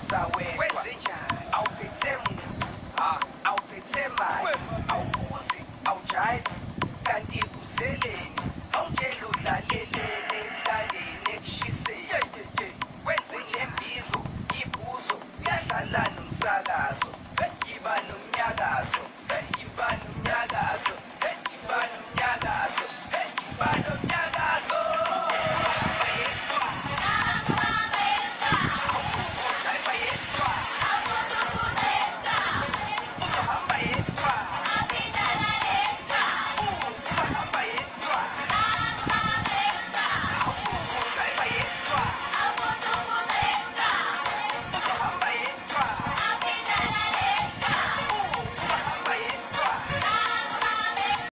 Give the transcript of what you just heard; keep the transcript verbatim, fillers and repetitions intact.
uza wedwa awuphethe muntu awuphethe mali awubuzi awujayivi kanti uzeleni awutshela udlaleni